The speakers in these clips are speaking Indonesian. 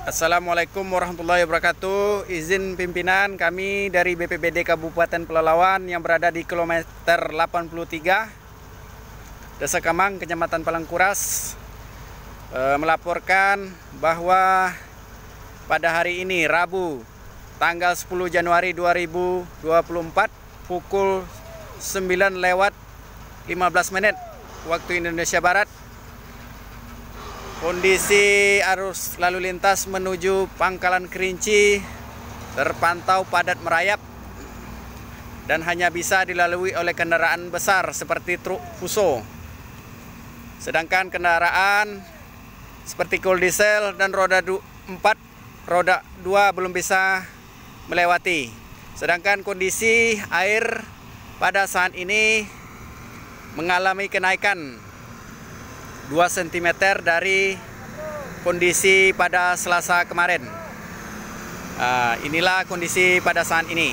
Assalamualaikum warahmatullahi wabarakatuh. Izin pimpinan kami dari BPBD Kabupaten Pelalawan yang berada di kilometer 83 Desa Kamang, Kecamatan Palangkuras, melaporkan bahwa pada hari ini Rabu tanggal 10 Januari 2024 pukul 9:15 waktu Indonesia Barat, kondisi arus lalu lintas menuju Pangkalan Kerinci terpantau padat merayap dan hanya bisa dilalui oleh kendaraan besar seperti truk fuso. Sedangkan kendaraan seperti kol diesel dan roda 4, roda 2 belum bisa melewati. Sedangkan kondisi air pada saat ini mengalami kenaikan 2 cm dari kondisi pada Selasa kemarin. Inilah kondisi pada saat ini.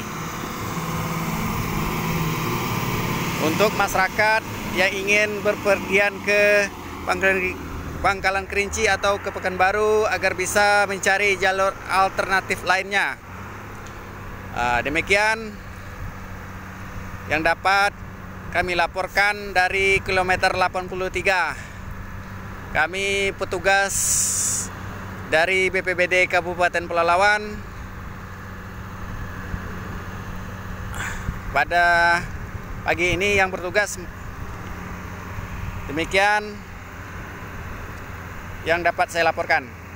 Untuk masyarakat yang ingin berpergian ke Pangkalan Kerinci atau ke Pekanbaru agar bisa mencari jalur alternatif lainnya. Demikian yang dapat kami laporkan dari kilometer 83. Kami petugas dari BPBD Kabupaten Pelalawan pada pagi ini yang bertugas. Demikian yang dapat saya laporkan.